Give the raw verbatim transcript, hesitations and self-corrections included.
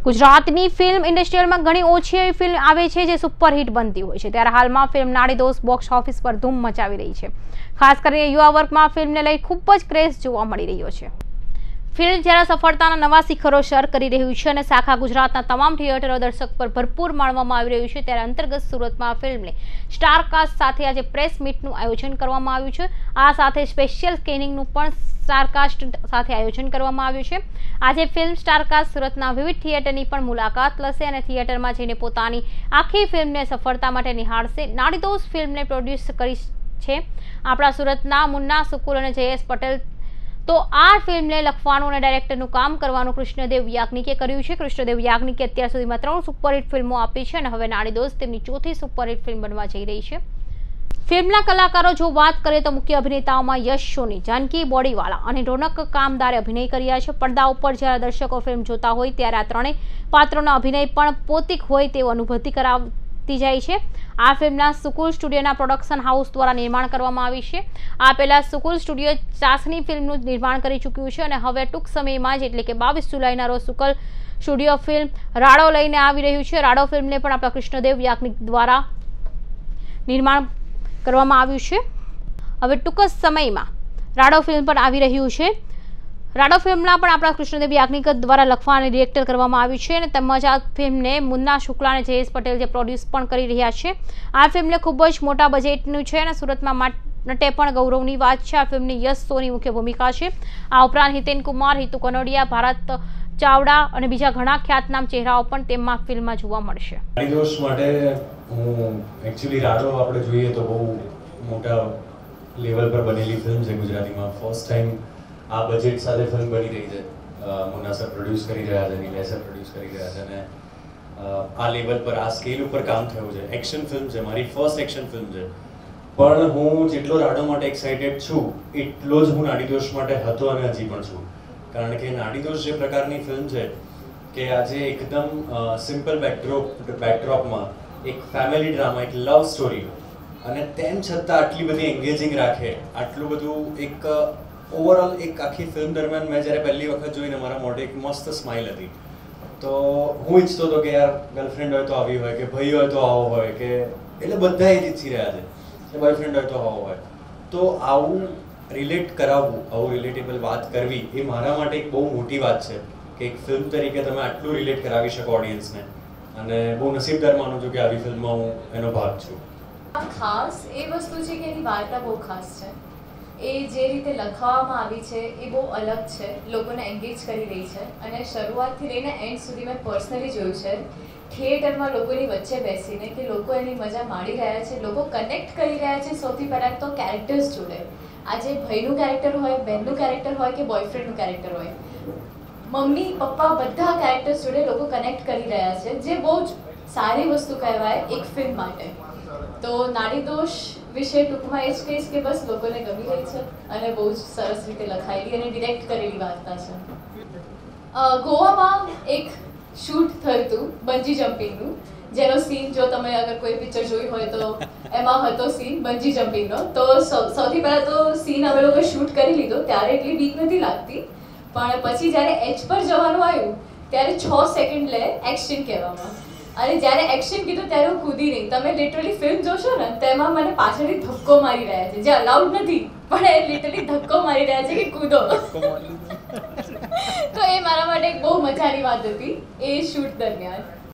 ગુજરાતની ફિલ્મ ઇન્ડસ્ટ્રીમાં ઘણી ઓછી એવી ફિલ્મ આવે છે જે સુપરહિટ બનતી હોય છે, ત્યારે હાલમાં ફિલ્મ નાડી દોસ્ત બોક્સ ઓફિસ પર ધૂમ મચાવી રહી છે। ખાસ કરીને યુવા વર્ગમાં ફિલ્મને લઈ ખૂબ જ ક્રેઝ જોવા મળી રહ્યો છે। ફિલ્મ જ્યારે સફળતાના નવા શિખરો સર કરી રહ્યું છે અને શાખા ગુજરાતના તમામ થિયેટરો દર્શક પર ભરપૂર માણવામાં આવી રહ્યું છે, ત્યારે અંતર્ગત સુરતમાં ફિલ્મને સ્ટારકાસ્ટ સાથે આજે પ્રેસ મીટનું આયોજન કરવામાં આવ્યું છે। આ સાથે સ્પેશિયલ સ્ક્રીનિંગનું પણ સ્ટારકાસ્ટ સાથે આયોજન કરવામાં આવ્યું છે। આજે ફિલ્મ સ્ટારકાસ્ટ સુરતના વિવિધ થિયેટરની પણ મુલાકાત લેશે અને થિયેટરમાં જઈને પોતાની આખી ફિલ્મને સફળતા માટે નિહાળશે। નાડી દોસ્ત ફિલ્મને પ્રોડ્યુસ કરી છે આપણા સુરતના મુન્ના સુકુલ અને જયેશ પટેલ, તો આ ફિલ્મને લખવાનું અને ડાયરેક્ટરનું કામ કરવાનું કૃષ્ણદેવ યાજ્ઞિકે કર્યું છે। કૃષ્ણદેવ યાજ્ઞિકે અત્યાર સુધીમાં ત્રણ સુપરહિટ ફિલ્મો આપી છે અને હવે નાડી દોસ્ત તેમની ચોથી સુપરહિટ ફિલ્મ બનવા જઈ રહી છે। ફિલ્મના કલાકારો જો વાત કરીએ તો મુખ્ય અભિનેતાઓમાં યશ સોની, જાનકી બોડીવાલા અને રોનક કામદારે અભિનય કર્યા છે। પડદા ઉપર જ્યારે દર્શકો ફિલ્મ જોતા હોય ત્યારે આ ત્રણેય પાત્રોના અભિનય પણ પોતિક હોય તેવો અનુભૂતિ કરાવતી જાય છે। આ ફિલ્મના સુકુલ સ્ટુડિયોના પ્રોડક્શન હાઉસ દ્વારા નિર્માણ કરવામાં આવી છે। આ પહેલા સુકુલ સ્ટુડિયો ચાસની ફિલ્મનું નિર્માણ કરી ચૂક્યું છે અને હવે ટૂંક સમયમાં જ એટલે કે બાવીસ જુલાઈના રોજ સુકુલ સ્ટુડિયો ફિલ્મ રાડો લઈને આવી રહ્યું છે। રાડો ફિલ્મને પણ આપણા કૃષ્ણદેવ યાજ્ઞિક દ્વારા નિર્માણ કરવામાં આવ્યું છે। હવે ટૂંક જ સમયમાં રાડો ફિલ્મ પણ આવી રહ્યું છે। રાડો ફિલ્મના પણ આપણા કૃષ્ણદેવ યાજ્ઞિક દ્વારા લખવા અને ડિરેક્ટર કરવામાં આવ્યું છે અને તેમજ આ ફિલ્મને મુન્ના શુક્લા અને જયેશ પટેલ જે પ્રોડ્યુસ પણ કરી રહ્યા છે। આ ફિલ્મને ખૂબ જ મોટા બજેટનું છે અને સુરતમાં માટે પણ ગૌરવની વાત છે। આ ફિલ્મની યશ સોની મુખ્ય ભૂમિકા છે। આ ઉપરાંત હિતેન કુમાર, હિતુ કનોડિયા, ભારત ચાવડા અને બીજા ઘણા ખ્યાતનામ ચહેરાઓ પણ તેમાં ફિલ્મમાં જોવા મળશે। નાડી દોસ્ત માટે હું એકચ્યુઅલી રાડો આપણે જોઈએ તો બહુ મોટા લેવલ પર બનેલી ફિલ્મ છે ગુજરાતીમાં। ફર્સ્ટ ટાઈમ આ બજેટ સાથે ફિલ્મ બની રહી છે। મુન્ના સર પ્રોડ્યુસ કરી રહ્યા છે, નીલેશ સર પ્રોડ્યુસ કરી રહ્યા છે અને આ લેવલ પર આ સ્કેલ ઉપર કામ થયું છે। એક્શન ફિલ્મ છે, મારી ફર્સ્ટ એક્શન ફિલ્મ છે, પણ હું જેટલો રાડો માટે એક્સાઇટેડ છું એટલો જ હું નાડી દોસ્ત માટે હતો અને હજી પણ છું। કારણ કે નાડી દોસ્ત જે પ્રકારની ફિલ્મ છે કે આજે એકદમ સિમ્પલ બેકડ્રોપ બેકડ્રોપમાં એક ફેમિલી ડ્રામા, એક લવ સ્ટોરી અને તેમ છતાં આટલી બધી એન્ગેજિંગ રાખે, આટલું બધું એક ઓવરઓલ એક આખી ફિલ્મ દરમિયાન મેં જ્યારે પહેલી વખત જોઈને મારા મોઢે એક મસ્ત સ્માઇલ હતી। તો હું ઈચ્છતો હતો કે યાર ગર્લફ્રેન્ડ હોય તો આવી હોય, કે ભાઈ હોય તો આવો હોય, કે એટલે બધા એ જ ઈચ્છી રહ્યા છે કે બોયફ્રેન્ડ હોય તો આવો હોય। તો આવું રિલેટ કરાવવું, આવું રિલેટેબલ વાત કરવી એ મારા માટે એક બહુ મોટી વાત છે કે એક ફિલ્મ તરીકે તમે આટલું રિલેટ કરાવી શકો ઓડિયન્સને, અને બહુ નસીબદાર માનું છું કે આવી ફિલ્મમાં હું એનો ભાગ છું। ખાસ એ વસ્તુ છે કે એની વાર્તા બહુ ખાસ છે। એ જે રીતે લખાવવામાં આવી છે એ બહુ અલગ છે, લોકોને એન્ગેજ કરી રહી છે અને શરૂઆતથી લઈને એન્ડ સુધી મેં પર્સનલી જોયું છે થિયેટરમાં લોકોની વચ્ચે બેસીને કે લોકો એની મજા માણી રહ્યા છે, લોકો કનેક્ટ કરી રહ્યા છે। સૌથી પહેલાં તો કેરેક્ટર્સ જોડે, આજે ભાઈનું કેરેક્ટર હોય, બહેનનું કેરેક્ટર હોય કે બોયફ્રેન્ડનું કેરેક્ટર હોય, મમ્મી પપ્પા બધા કેરેક્ટર્સ જોડે લોકો કનેક્ટ કરી રહ્યા છે, જે બહુ જ સારી વસ્તુ કહેવાય એક ફિલ્મ માટે। તો નાડી દોસ્ત વિશે ટૂંકમાં એ જ કહીશ કે બસ લોકોને ગમી રહી છે અને બહુ જ સરસ રીતે લખાયેલી અને ડિરેક્ટ કરેલી વાર્તા છે। ગોવામાં એક શૂટ થયું હતું બંજી જમ્પિંગનું, જેનો સીન જો તમે અગર કોઈ પિક્ચર જોઈ હોય તો એમાં હતો સીન બંજી જમ્પિંગનો। તો સૌથી પહેલાં તો સીન અમે લોકોએ શૂટ કરી લીધો, ત્યારે એટલી બીક નથી લાગતી, પણ પછી જ્યારે એચ પર જવાનું આવ્યું ત્યારે છ સેકન્ડ લે એક્શન કહેવામાં, અને જ્યારે એક્શન કીધું ત્યારે હું કૂદી નહીં। તમે લિટરલી ફિલ્મ જોશો ને તેમાં મને પાછળથી ધક્કો મારી રહ્યા છે, જે અલાઉડ નથી, પણ એ લિટરલી ધક્કો મારી રહ્યા છે કે કૂદો। તો એ મારા માટે એક બહુ મજાની વાત હતી એ શૂટ દરમિયાન।